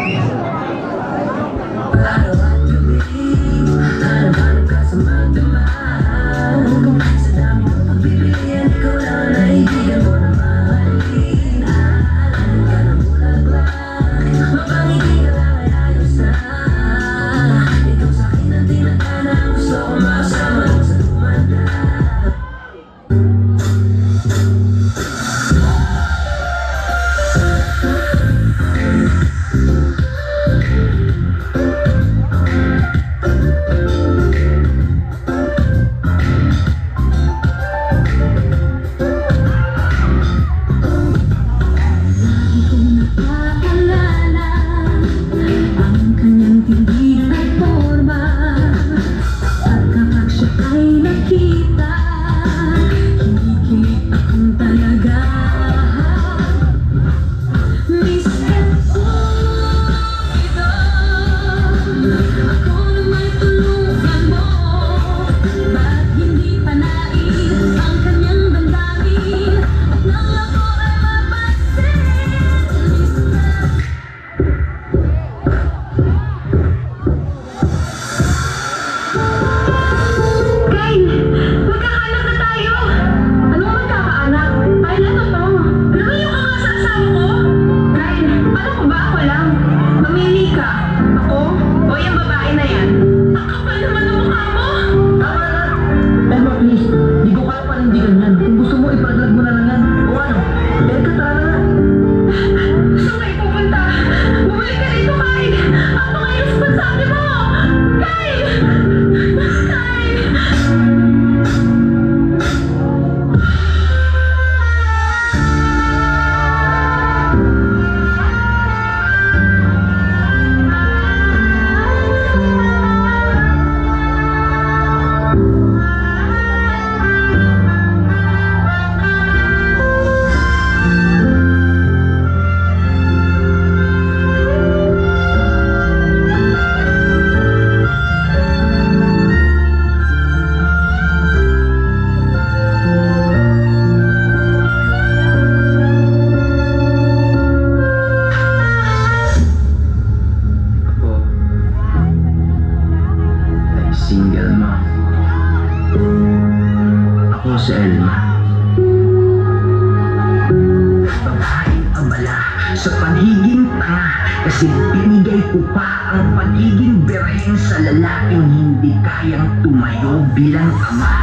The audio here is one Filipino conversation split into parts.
sa pagiging tanga, kasi binigay ko pa ang pagiging berhen sa lalaking hindi kayang tumayo bilang ama.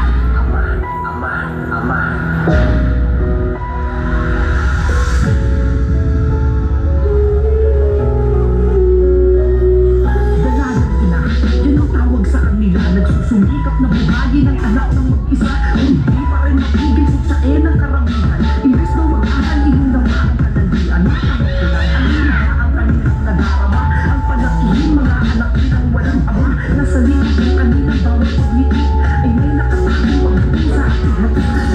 Dalagang ina, yan ang tawag sa kanila. Nagsusumikap na buhagi ng anak ng mag-isa. Hindi pa rin makigil suksain ang karamihan. Imbes na mag-aral, inunama ang kalandian. Ang hina ang kanilang nadarama. Ang panakihin mga anak nilang walang ama. Nasa likod ng kanilang bawat pagmiti ay may nakatagong pagbuti sa ating hati.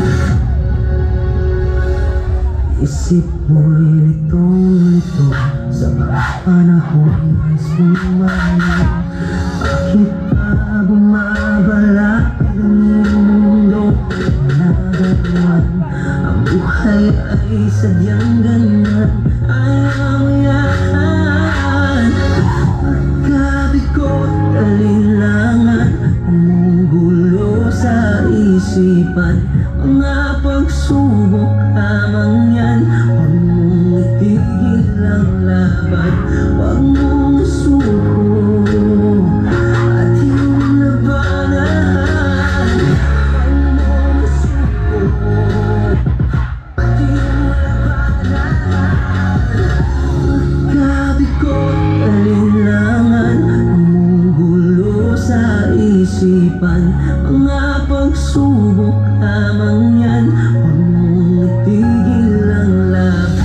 Isip mo'y litong-lito sa panahon ay sumali. Bakit pa bumabala ang mundo na gano'n? Ang buhay ay sadyang ganyan. Ayaw yan. Pagkabikot, alilangan, gumugulo sa isipan. Mga pagsubok lamang yan. Huwag mong itigil ang laban. Huwag mong suko at iyong labanan. Huwag mong suko at iyong labanan. Pagkabikot, alinlangan, gumugulo sa isipan. Mga pagsubok lamang yan. Huwag mong itigil ang laban.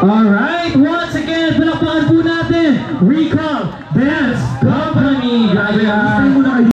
Alright, once again, palakpakan po natin, Recall Dance Company. Grabe